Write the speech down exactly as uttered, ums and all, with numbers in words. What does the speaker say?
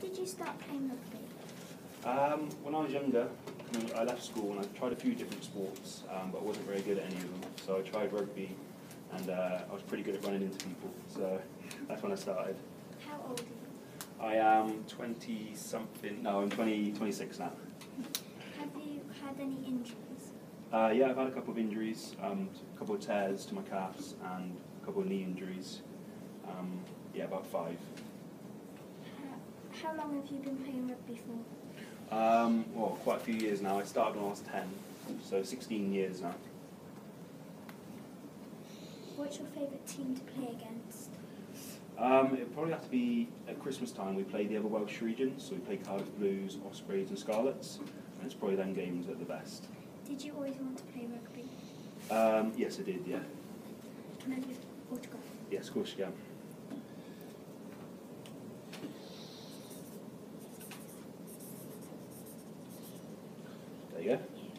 did you start playing rugby? Um, when I was younger, I left school and I tried a few different sports, um, but I wasn't very good at any of them. So I tried rugby, and uh, I was pretty good at running into people. So that's when I started. How old are you? I am twenty something. No, I'm twenty, twenty-six now. Have you had any injuries? Uh, yeah, I've had a couple of injuries, um, a couple of tears to my calves, and a couple of knee injuries. Um, yeah, about five. How, how long have you been playing rugby for? Um, well, quite a few years now. I started when I was ten, so sixteen years now. What's your favourite team to play against? Um, it'd probably have to be at Christmas time. We play the other Welsh regions, so we play Cardiff Blues, Ospreys and Scarlets, and it's probably them games at the best. Did you always want to play rugby? Um, yes, I did, yeah. Can I have your autograph? Yes, of course you can. There you go.